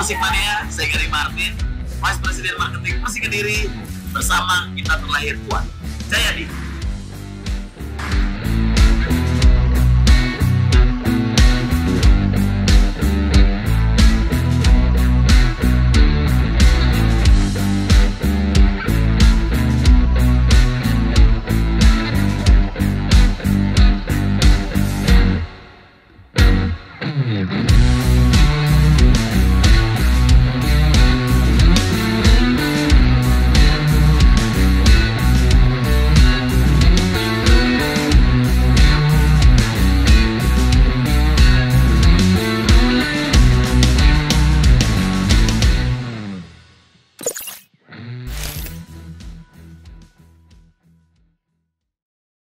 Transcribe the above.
Musik Mania, saya Gary Martin, Vice President Marketing Musik Kediri. Bersama kita terlahir kuat. Jayadi.